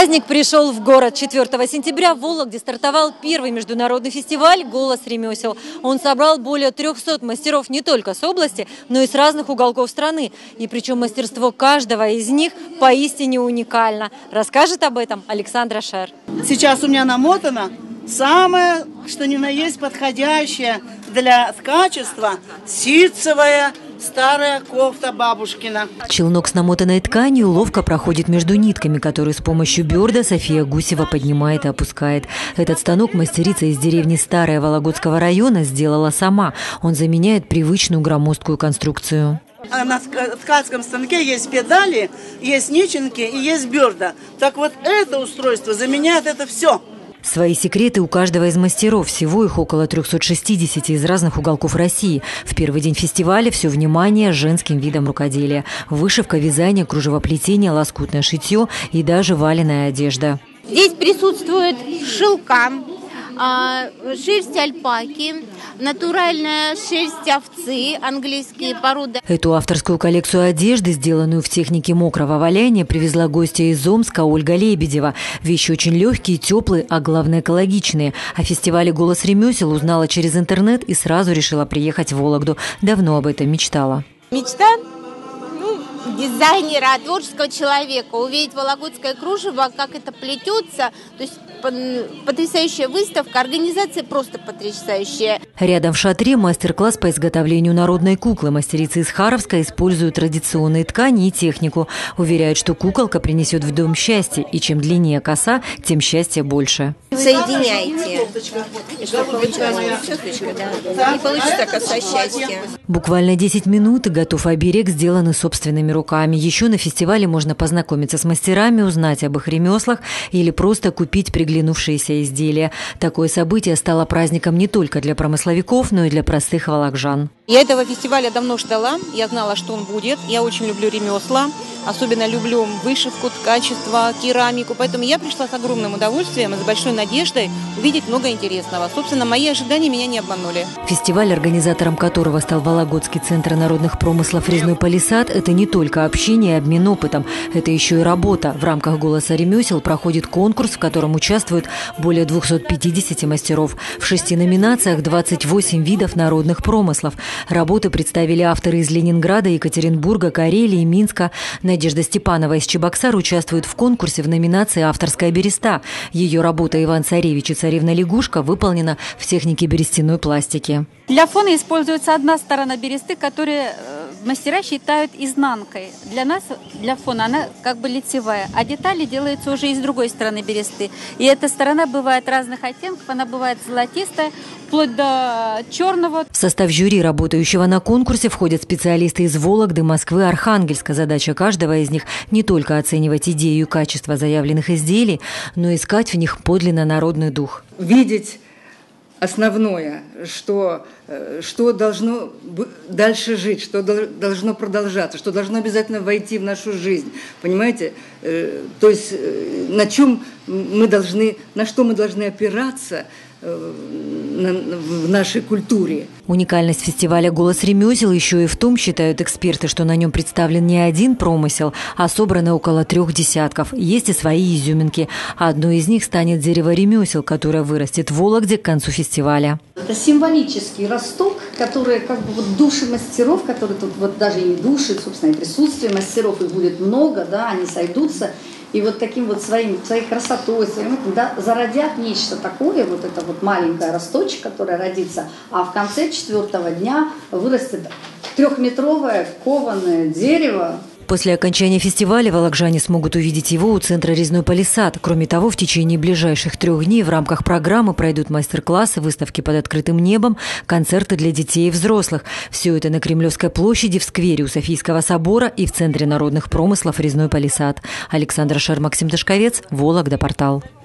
Праздник пришел в город. 4 сентября в Вологде стартовал первый международный фестиваль «Голос ремесел». Он собрал более 300 мастеров не только с области, но и с разных уголков страны. И причем мастерство каждого из них поистине уникально. Расскажет об этом Александра Шер. Сейчас у меня намотано самое, что ни на есть подходящее для ткачества ситцевая старая кофта бабушкина. Челнок с намотанной тканью ловко проходит между нитками, которые с помощью бёрда София Гусева поднимает и опускает. Этот станок мастерица из деревни Старая Вологодского района сделала сама. Он заменяет привычную громоздкую конструкцию. На ткацком станке есть педали, есть ниченки и есть бёрда. Так вот это устройство заменяет это все. Свои секреты у каждого из мастеров. Всего их около 360 из разных уголков России. В первый день фестиваля все внимание женским видам рукоделия. Вышивка, вязание, кружевоплетение, лоскутное шитье и даже валеная одежда. Здесь присутствует шелка, шерсть альпаки, натуральная шерсть овцы, английские породы. Эту авторскую коллекцию одежды, сделанную в технике мокрого валяния, привезла гостья из Омска Ольга Лебедева. Вещи очень легкие, теплые, а главное экологичные. О фестивале «Голос ремесел» узнала через интернет и сразу решила приехать в Вологду. Давно об этом мечтала. Мечта дизайнера, творческого человека, увидеть вологодское кружево, как это плетется, то есть потрясающая выставка, организация просто потрясающая. Рядом в шатре мастер-класс по изготовлению народной куклы. Мастерицы из Харовска используют традиционные ткани и технику. Уверяют, что куколка принесет в дом счастье, и чем длиннее коса, тем счастья больше. Соединяйте, чтобы получилась чёточка, да, и получится коса счастья. Буквально 10 минут и готов оберег, сделанный собственными руками. Еще на фестивале можно познакомиться с мастерами, узнать об их ремеслах или просто купить приглянувшиеся изделия. Такое событие стало праздником не только для промысловиков, но и для простых вологжан. Я этого фестиваля давно ждала, я знала, что он будет. Я очень люблю ремесла, особенно люблю вышивку, ткачество, керамику. Поэтому я пришла с огромным удовольствием и с большой надеждой увидеть много интересного. Собственно, мои ожидания меня не обманули. Фестиваль, организатором которого стал Вологодский центр народных промыслов «Резной палисад», это не только общение и обмен опытом, это еще и работа. В рамках «Голоса ремесел» проходит конкурс, в котором участвуют более 250 мастеров. В 6 номинациях 28 видов народных промыслов. Работы представили авторы из Ленинграда, Екатеринбурга, Карелии, Минска. Надежда Степанова из Чебоксар участвует в конкурсе в номинации «Авторская береста». Ее работа «Иван Царевич и царевна лягушка» выполнена в технике берестяной пластики. Для фона используется одна сторона бересты, которую мастера считают изнанкой. Для нас, для фона, она как бы лицевая, а детали делаются уже из другой стороны бересты. И эта сторона бывает разных оттенков, она бывает золотистая, вплоть до черного. В состав жюри, работающего на конкурсе, входят специалисты из Вологды, Москвы, Архангельска. Задача каждого из них не только оценивать идею и качество заявленных изделий, но и искать в них подлинно народный дух. Видеть основное, что должно дальше жить, что должно продолжаться, что должно обязательно войти в нашу жизнь. Понимаете? То есть на что мы должны опираться в нашей культуре. Уникальность фестиваля «Голос ремесел» еще и в том, считают эксперты, что на нем представлен не один промысел, а собрано около 3 десятков. Есть и свои изюминки. Одной из них станет дерево ремесел, которое вырастет в Вологде к концу фестиваля. Это символический росток, который как бы вот души мастеров, которые тут вот даже и не души, собственно, и присутствие мастеров, их будет много, да, они сойдутся. И вот таким вот своей красотой, да, зародят нечто такое, вот это вот маленькое росточек, которое родится, а в конце 4-го дня вырастет 3-метровое кованое дерево. После окончания фестиваля вологжане смогут увидеть его у центра «Резной палисад». Кроме того, в течение ближайших 3 дней в рамках программы пройдут мастер-классы, выставки под открытым небом, концерты для детей и взрослых. Все это на Кремлевской площади, в сквере у Софийского собора и в Центре народных промыслов «Резной палисад». Александра Шер, Максим Тышковец, Вологда, портал.